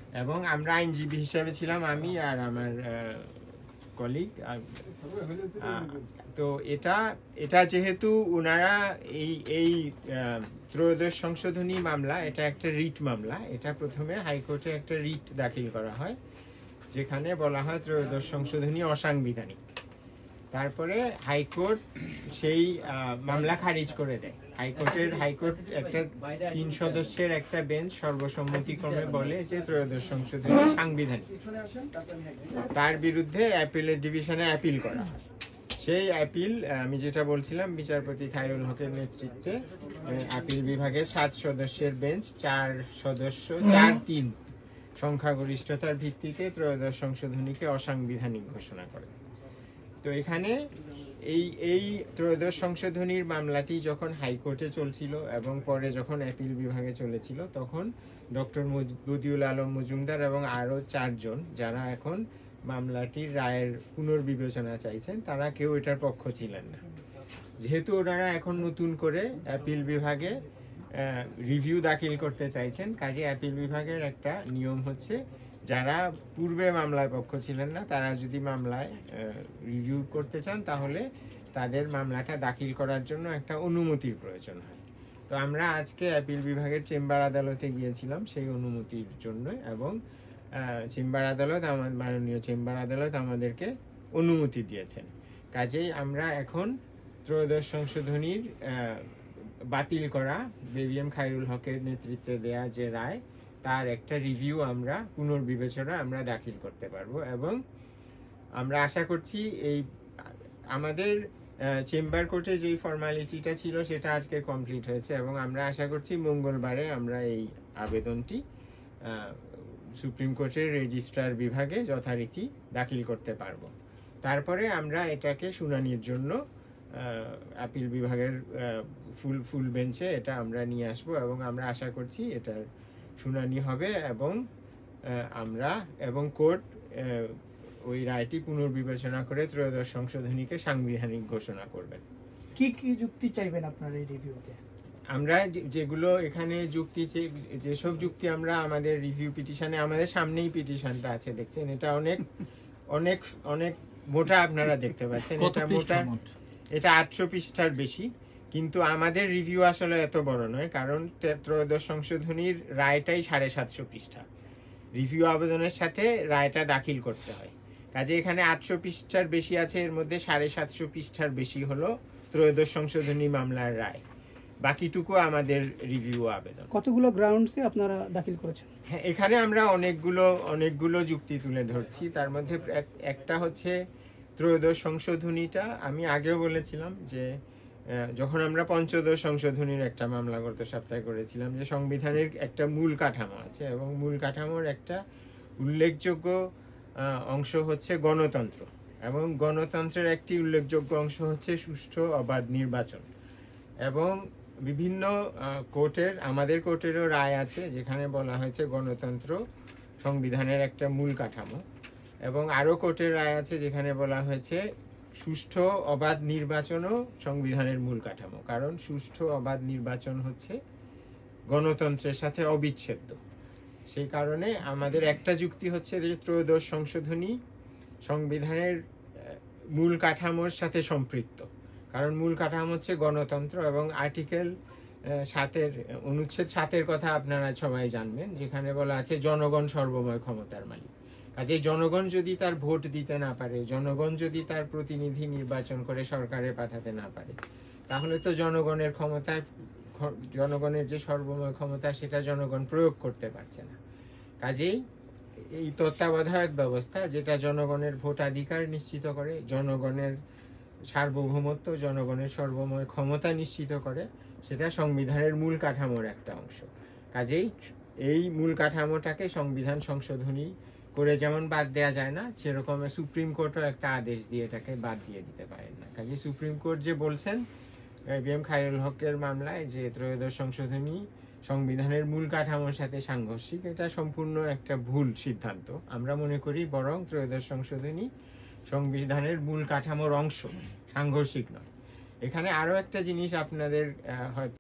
এবং আমরা আইনজীবী হিসেবে ছিলাম আমি আর আমার কলিগ। তো এটা যেহেতু ওনারা এই ত্রয়োদশ সংশোধনী মামলা, এটা একটা রিট মামলা। এটা প্রথমে হাইকোর্টে একটা রিট দাখিল করা হয়, যেখানে বলা হয় ত্রয়োদশ সংশোধনী অসাংবিধানিক। তারপরে হাইকোর্ট সেই মামলা খারিজ করে দেয়। হাইকোর্ট একটা 3 সদস্যের একটা বেঞ্চ সর্বসম্মতিক্রমে বলে যে ত্রয়োদশ সংশোধনী সাংবিধানিক। তার বিরুদ্ধে অ্যাপিলের ডিভিশনে অ্যাপিল করা হয়। সেই অ্যাপিল, আমি যেটা বলছিলাম, বিচারপতি খায়রুল হকের নেতৃত্বে অ্যাপিল বিভাগের 7 সদস্যের বেঞ্চ 4-3 সংখ্যাগরিষ্ঠতার ভিত্তিতে ত্রয়োদশ সংশোধনীকে অসাংবিধানিক ঘোষণা করে। তো এখানে এই ত্রয়োদশ সংশোধনীর মামলাটি যখন হাইকোর্টে চলছিল এবং পরে যখন অ্যাপিল বিভাগে চলেছিল, তখন ডক্টর বদিউল আলম মজুমদার এবং আরও 4 জন যারা এখন মামলাটির রায়ের পুনর্বিবেচনা চাইছেন, তারা কেউ এটার পক্ষ ছিলেন না। যেহেতু ওনারা এখন নতুন করে অ্যাপিল বিভাগে রিভিউ দাখিল করতে চাইছেন, কাজে অ্যাপিল বিভাগের একটা নিয়ম হচ্ছে, যারা পূর্বে মামলায় পক্ষ ছিলেন না, তারা যদি মামলায় রিভিউ করতে চান, তাহলে তাদের মামলাটা দাখিল করার জন্য একটা অনুমতির প্রয়োজন হয়। তো আমরা আজকে অ্যাপিল বিভাগের চেম্বার আদালতে গিয়েছিলাম সেই অনুমতির জন্য, এবং মাননীয় চেম্বার আদালত আমাদেরকে অনুমতি দিয়েছেন। কাজেই আমরা এখন ত্রয়োদশ সংশোধনীর বাতিল করা বিএম খায়রুল হকের নেতৃত্বে দেয়া যে রায়, তার একটা রিভিউ পুনর্বিবেচনা আমরা দাখিল করতে পারবো। এবং আমরা আশা করছি আমাদের চেম্বার কোর্টে যেই ফর্মালিটিটা ছিল সেটা আজকে কমপ্লিট হয়েছে, এবং আমরা আশা করছি মঙ্গলবারে আমরা এই আবেদনটি সুপ্রিম কোর্টের রেজিস্ট্রার বিভাগে যথারীতি দাখিল করতে পারবো। তারপরে আমরা এটাকে শুনানির জন্য আপিল বিভাগের ফুল বেঞ্চে এটা আমরা নিয়ে আসবো, এবং আমরা আশা করছি এটার শুনানি হবে, এবং কোর্ট ওই রায়টি পুনর্বিবেচনা করে ত্রয়োদশ সংশোধনীকে সাংবিধানিক ঘোষণা করবেন। কি কি যুক্তি চাইবেন আপনার এই রিভিউতে? আমরা যেগুলো এখানে যেসব যুক্তি আমরা আমাদের রিভিউ পিটিশনে, আমাদের সামনেই পিটিশনটা আছে, দেখছেন, এটা অনেক অনেক অনেক মোটা, আপনারা দেখতে পাচ্ছেন, এটা মোটা, এটা 800 পৃষ্ঠার বেশি। কিন্তু আমাদের রিভিউ আসলে এত বড় নয়, কারণ ত্রয়োদশ সংশোধনীর রায়টাই 750 পৃষ্ঠা। রিভিউ আবেদনের সাথে রায়টা দাখিল করতে হয়, কাজে এখানে 800 পৃষ্ঠার বেশি আছে, এর মধ্যে 750 পৃষ্ঠার বেশি হলো ত্রয়োদশ সংশোধনী মামলার রায়, বাকিটুকু আমাদের রিভিউ আবেদন। কতগুলো গ্রাউন্ডসে আপনারা দাখিল করেছেন? হ্যাঁ, এখানে আমরা অনেকগুলো যুক্তি তুলে ধরছি। তার মধ্যে একটা হচ্ছে ত্রয়োদশ সংশোধনীটা, আমি আগেও বলেছিলাম যে যখন আমরা পঞ্চদশ সংশোধনীর একটা মামলা গত সপ্তাহে করেছিলাম, যে সংবিধানের একটা মূল কাঠামো আছে, এবং মূল কাঠামোর একটা উল্লেখযোগ্য অংশ হচ্ছে গণতন্ত্র, এবং গণতন্ত্রের একটি উল্লেখযোগ্য অংশ হচ্ছে সুষ্ঠু অবাধ নির্বাচন। এবং বিভিন্ন আমাদের কোর্টেরও রায় আছে যেখানে বলা হয়েছে গণতন্ত্র সংবিধানের একটা মূল কাঠামো, এবং আরও কোর্টের রায় আছে যেখানে বলা হয়েছে সুষ্ঠু অবাধ নির্বাচনও সংবিধানের মূল কাঠামো, কারণ সুষ্ঠু অবাধ নির্বাচন হচ্ছে গণতন্ত্রের সাথে অবিচ্ছেদ্য। সেই কারণে আমাদের একটা যুক্তি হচ্ছে যে ত্রয়োদশ সংশোধনী সংবিধানের মূল কাঠামোর সাথে সম্পৃক্ত, কারণ মূল কাঠামো হচ্ছে গণতন্ত্র, এবং আর্টিকেল 7-এর অনুচ্ছেদ 7-এর কথা আপনারা সবাই জানবেন, যেখানে বলা আছে জনগণ সর্বময় ক্ষমতার মালিক। কাজে জনগণ যদি তার ভোট দিতে না পারে, জনগণ যদি তার প্রতিনিধি নির্বাচন করে সরকারে পাঠাতে না পারে, তাহলে তো জনগণের যে সর্বময় ক্ষমতা সেটা জনগণ প্রয়োগ করতে পারছে না। কাজেই এই তত্ত্বাবধায়ক ব্যবস্থা, যেটা জনগণের ভোটাধিকার নিশ্চিত করে, জনগণের সার্বভৌমত্ব, জনগণের সর্বময় ক্ষমতা নিশ্চিত করে, সেটা সংবিধানের মূল কাঠামোর একটা অংশ। কাজেই এই মূল কাঠামোটাকে সংবিধান সংশোধনী করে যেমন বাদ দেওয়া যায় না, সেরকম সুপ্রিম কোর্টও একটা আদেশ দিয়ে এটাকে বাদ দিয়ে দিতে পারেন না। কাজেই সুপ্রিম কোর্ট যে বলছেন বিএম খায়রুল হকের মামলায় যে ত্রয়োদশ সংশোধনী সংবিধানের মূল কাঠামোর সাথে সাংঘর্ষিক, এটা সম্পূর্ণ একটা ভুল সিদ্ধান্ত। আমরা মনে করি বরং ত্রয়োদশ সংশোধনী সংবিধানের মূল কাঠামোর অংশ, সাংঘর্ষিক নয়। এখানে আরও একটা জিনিস আপনাদের হয়তো